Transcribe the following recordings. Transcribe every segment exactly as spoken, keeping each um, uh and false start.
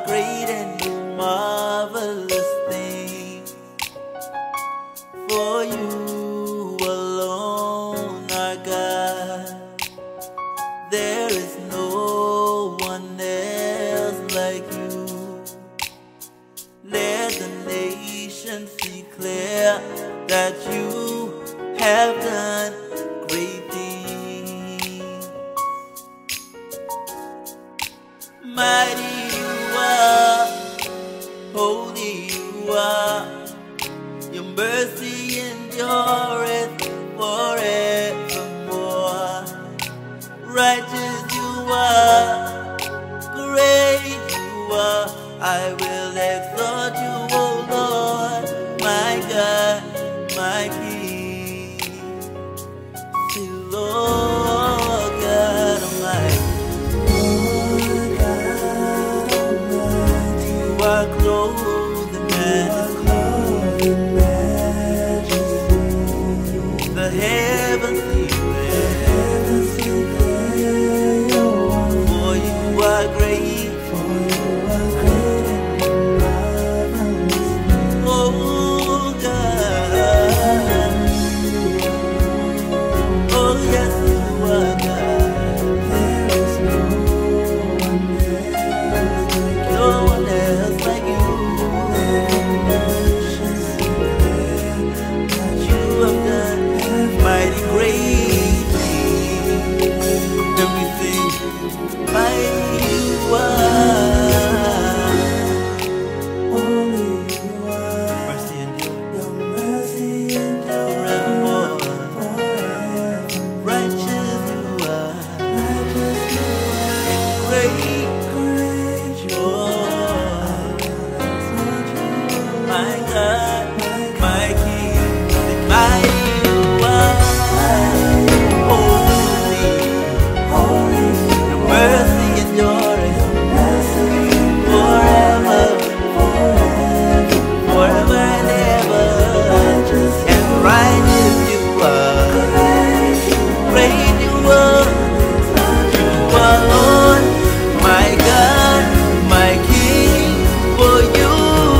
great and marvelous things. For you alone are God. There is no one else like you. Let the nations declare that you have done great things. Mighty you are, holy you are, your mercy endureth forevermore. Righteous you are, great you are, I will exalt you, O Lord, my God, my King. See, Lord God Almighty, Lord God Almighty, you are clothed in majesty. The heavens declare, for you are great, for you are great and marvelous. Oh God, oh yes you are God. There is no one else like you. No one else like you. Nations declare that you have done mighty great things. Everything mighty you are, only you are. Mercy endure, your mercy endure forevermore. Forever. Righteous you are, righteous you are, great, great you are. My God, my King, mighty you are. Mercy endureth forever, forever and ever. And righteous you are, great you are, you are Lord, my God, my King. For you,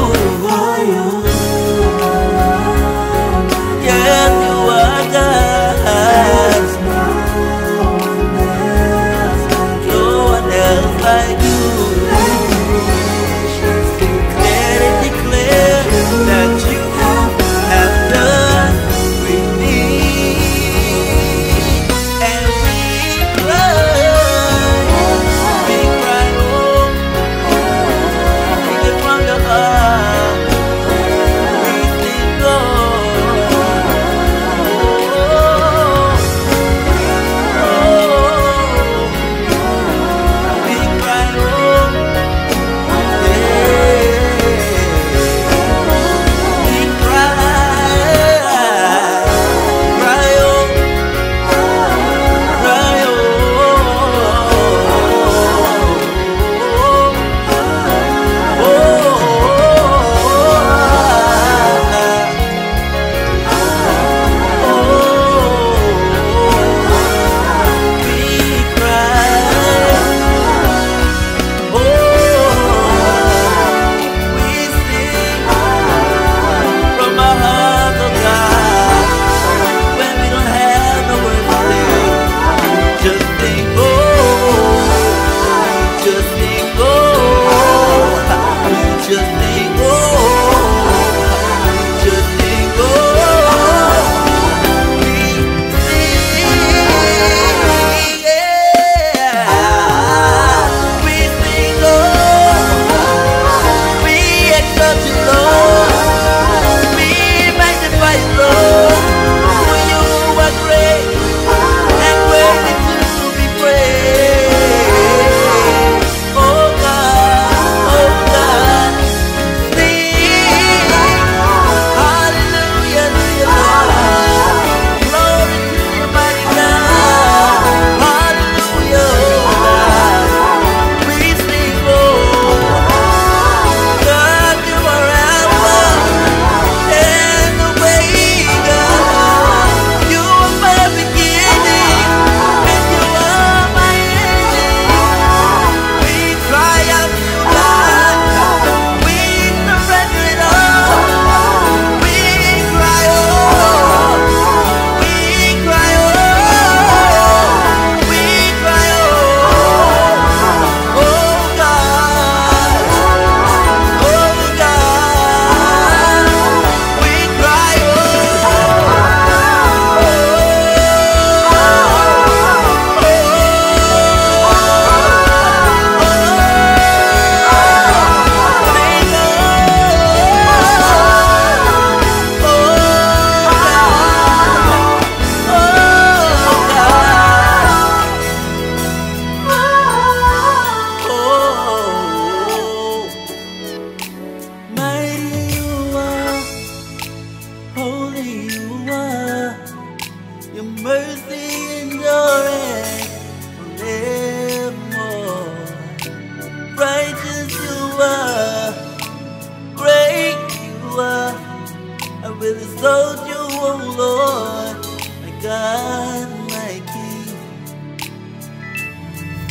yes you are God. Like you, let it declare that you have done great things. And we cry, we cry, oh, sing it from your heart. We sing, oh,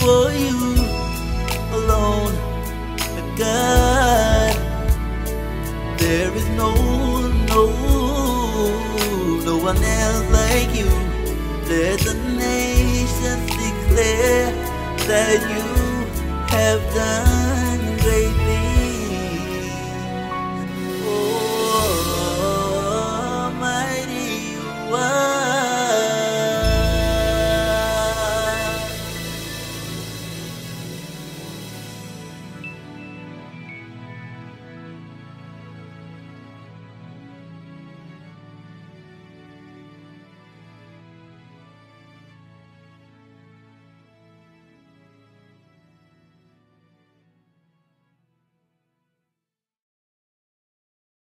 for you alone. God, there is no, no, no one else like you. Let the nations declare that you have done